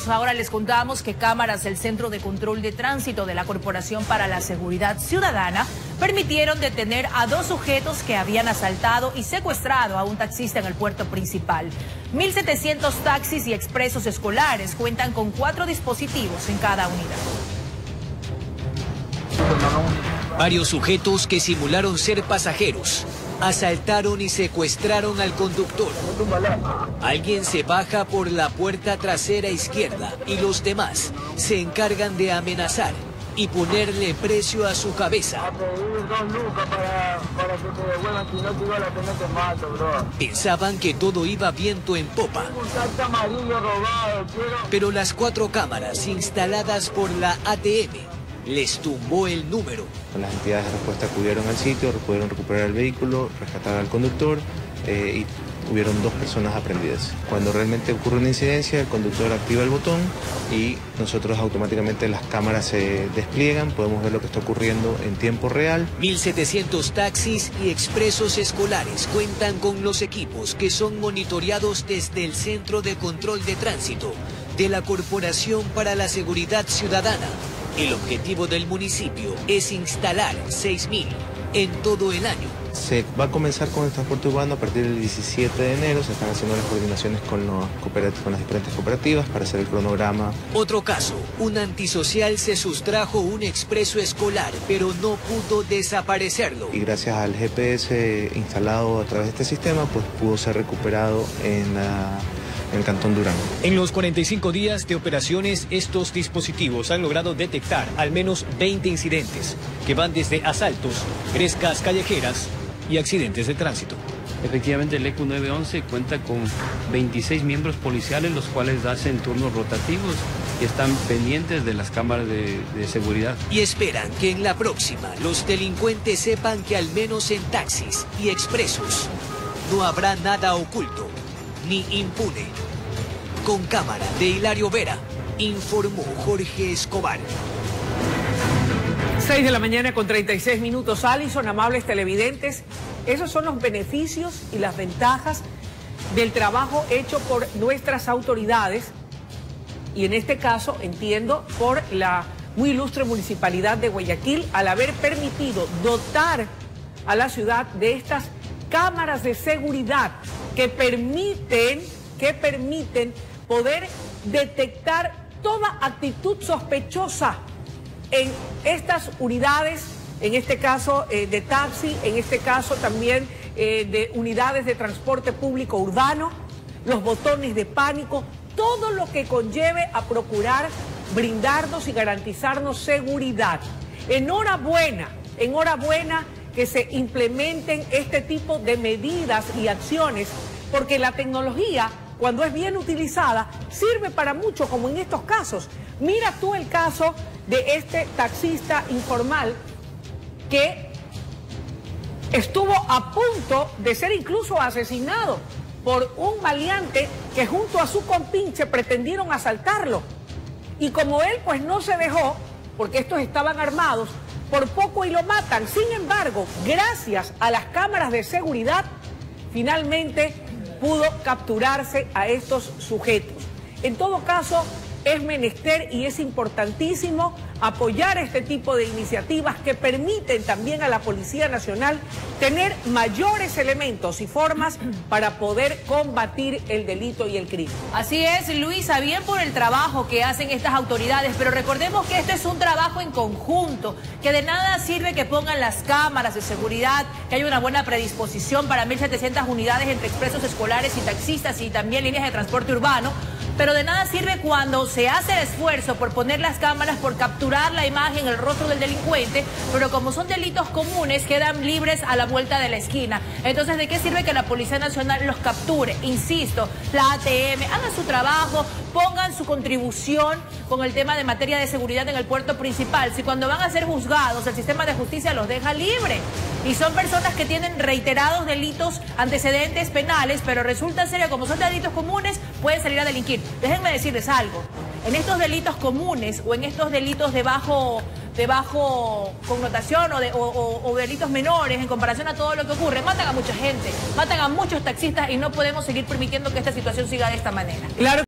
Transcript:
ahora les contamos que cámaras del Centro de Control de Tránsito de la Corporación para la Seguridad Ciudadana permitieron detener a 2 sujetos que habían asaltado y secuestrado a un taxista en el puerto principal. 1.700 taxis y expresos escolares cuentan con 4 dispositivos en cada unidad. Varios sujetos que simularon ser pasajeros asaltaron y secuestraron al conductor. Alguien se baja por la puerta trasera izquierda y los demás se encargan de amenazar y ponerle precio a su cabeza. Pensaban que todo iba viento en popa. Pero las 4 cámaras instaladas por la ATM les tumbó el número. Las entidades de respuesta acudieron al sitio, pudieron recuperar el vehículo, rescatar al conductor y hubieron 2 personas aprendidas. Cuando realmente ocurre una incidencia, el conductor activa el botón y nosotros automáticamente las cámaras se despliegan, podemos ver lo que está ocurriendo en tiempo real. 1.700 taxis y expresos escolares cuentan con los equipos que son monitoreados desde el Centro de Control de Tránsito de la Corporación para la Seguridad Ciudadana. El objetivo del municipio es instalar 6.000 en todo el año. Se va a comenzar con el transporte urbano a partir del 17 de enero. Se están haciendo las coordinaciones con las diferentes cooperativas para hacer el cronograma. Otro caso, un antisocial se sustrajo un expreso escolar, pero no pudo desaparecerlo. Y gracias al GPS instalado a través de este sistema, pues pudo ser recuperado en el Cantón Durán. En los 45 días de operaciones, estos dispositivos han logrado detectar al menos 20 incidentes que van desde asaltos, grescas callejeras y accidentes de tránsito. Efectivamente, el ECU 911 cuenta con 26 miembros policiales, los cuales hacen turnos rotativos y están pendientes de las cámaras de seguridad. Y esperan que en la próxima los delincuentes sepan que al menos en taxis y expresos no habrá nada oculto ni impune. Con cámara de Hilario Vera, informó Jorge Escobar. 6 de la mañana con 36 minutos. Alison, amables televidentes, esos son los beneficios y las ventajas del trabajo hecho por nuestras autoridades y en este caso, entiendo, por la muy ilustre Municipalidad de Guayaquil al haber permitido dotar a la ciudad de estas cámaras de seguridad que permiten poder detectar toda actitud sospechosa en estas unidades, en este caso de taxi, en este caso también de unidades de transporte público urbano, los botones de pánico, todo lo que conlleve a procurar brindarnos y garantizarnos seguridad. Enhorabuena que se implementen este tipo de medidas y acciones, porque la tecnología, cuando es bien utilizada, sirve para mucho, como en estos casos. Mira tú el caso de este taxista informal que estuvo a punto de ser incluso asesinado por un maleante que junto a su compinche pretendieron asaltarlo. Y como él pues no se dejó, porque estos estaban armados, por poco y lo matan. Sin embargo, gracias a las cámaras de seguridad, finalmente pudo capturarse a estos sujetos. En todo caso, es menester y es importantísimo apoyar este tipo de iniciativas que permiten también a la Policía Nacional tener mayores elementos y formas para poder combatir el delito y el crimen. Así es, Luisa, bien por el trabajo que hacen estas autoridades, pero recordemos que este es un trabajo en conjunto, que de nada sirve que pongan las cámaras de seguridad, que haya una buena predisposición para 1.700 unidades entre expresos escolares y taxistas y también líneas de transporte urbano, pero de nada sirve cuando se hace el esfuerzo por poner las cámaras, por capturar la imagen, el rostro del delincuente, pero como son delitos comunes, quedan libres a la vuelta de la esquina. Entonces, ¿de qué sirve que la Policía Nacional los capture? Insisto, la ATM, hagan su trabajo, pongan su contribución con el tema de materia de seguridad en el puerto principal. Si cuando van a ser juzgados, el sistema de justicia los deja libre. Y son personas que tienen reiterados delitos, antecedentes penales, pero resulta ser que como son delitos comunes, pueden salir a delinquir. Déjenme decirles algo. En estos delitos comunes o en estos delitos de bajo connotación o delitos menores en comparación a todo lo que ocurre, matan a mucha gente, matan a muchos taxistas y no podemos seguir permitiendo que esta situación siga de esta manera. Claro.